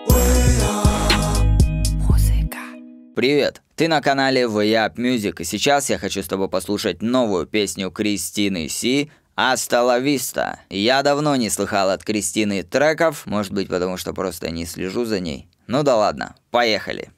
Привет! Ты на канале Way Up Music, и сейчас я хочу с тобой послушать новую песню Кристины Си «Hasta la Vista». Я давно не слыхал от Кристины треков, может быть потому что просто не слежу за ней. Ну да ладно, поехали!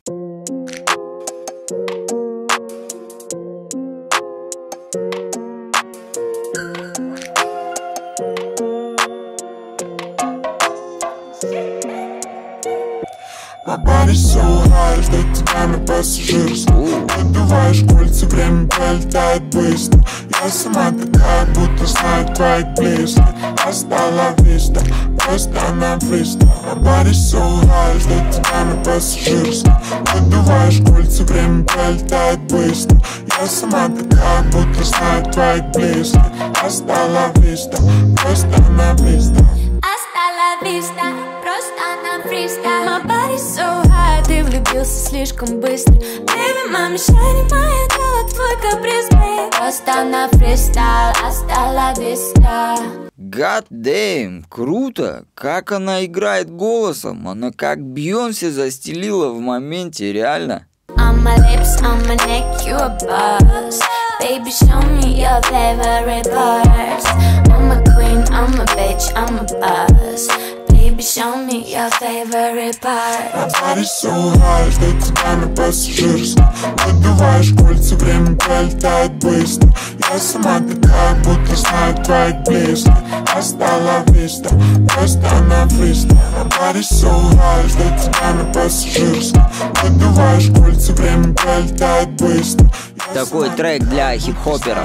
My body's so hot, ждет тебя на пассажирском. Надуваешь кольца, время пролетает быстро. Я сама такая, будто знаю твоих близких. Hasta la vista, просто на фристайл. My body's so hot, ждет тебя на пассажирском. Надуваешь кольца, время пролетает быстро. Я сама такая, будто знаю твоих близких. Hasta la vista, просто на фристайл. Hasta la vista, просто на фристайл. My body's so hot, ты влюбился слишком быстро. Baby, мама, шарит моя тело, твой каприз, babe. Просто на фристайл, hasta la vista. God damn, круто! Как она играет голосом, она как Бейонсе застелила в моменте, реально. On my lips, on my neck, you a boss. Baby, show me your favorite parts. I'm a queen, I'm a bitch, I'm a boss. Baby, show me your favorite part. My body's so hot, ждет тебя на пассажирском. Надуваешь кольца, время пролетает быстро. Я сама такая, будто знаю твоих близких. Hasta la vista, просто на фристайл. My body's so hot, ждет тебя на пассажирском. Надуваешь кольца, время пролетает быстро. Такой трек для хип-хоперов.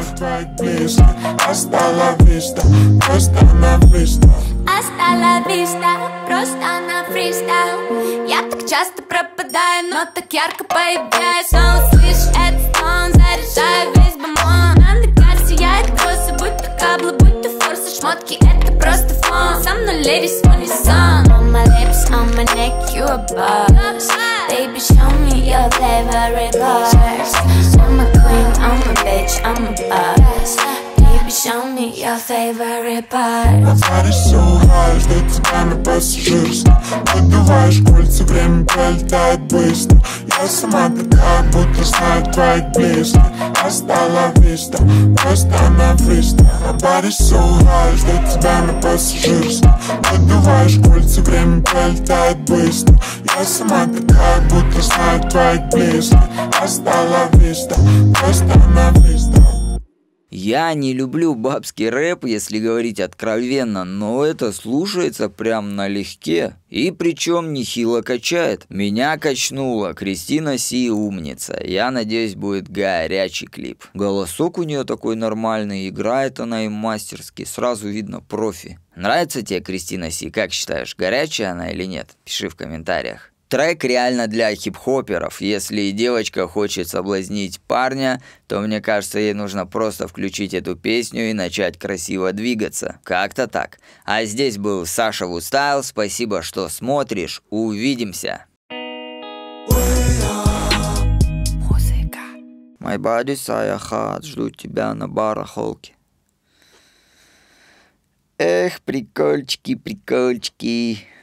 Hasta la vista, просто на фристайл. Hasta la vista, просто на фристайл. Я так часто пропадаю, но так ярко появляюсь. Снова слышишь этот стон, заряжаю весь бомон. Андекар сияет косы, будто каблы, будто форсы. Шмотки это просто фон, со мной ladies в унисон. On my lips, on my neck, you a boss. Baby, show me your favorite parts. I'm a queen, I'm a bitch, I'm a boss. Baby, show me your favorite part. My body's so hot, ждет тебя на пассажирском. Надуваешь кольца, время пролетает быстро. Я сама такая, будто знаю твоих близких. Hasta la vista, просто на фристайл. My body's so hot, ждет тебя на пассажирском. Надуваешь кольца, время пролетает быстро. Я сама такая, будто знаю твоих близких. Hasta la vista, просто на фристайл. Я не люблю бабский рэп, если говорить откровенно, но это слушается прям налегке. И причем нехило качает. Меня качнуло. Кристина Си умница. Я надеюсь, будет горячий клип. Голосок у нее такой нормальный, играет она им мастерски, сразу видно профи. Нравится тебе Кристина Си? Как считаешь, горячая она или нет? Пиши в комментариях. Трек реально для хип-хоперов. Если девочка хочет соблазнить парня, то мне кажется, ей нужно просто включить эту песню и начать красиво двигаться. Как-то так. А здесь был Саша Вустайл. Спасибо, что смотришь. Увидимся. My body so hot. Жду тебя на барахолке. Эх, прикольчики, прикольчики.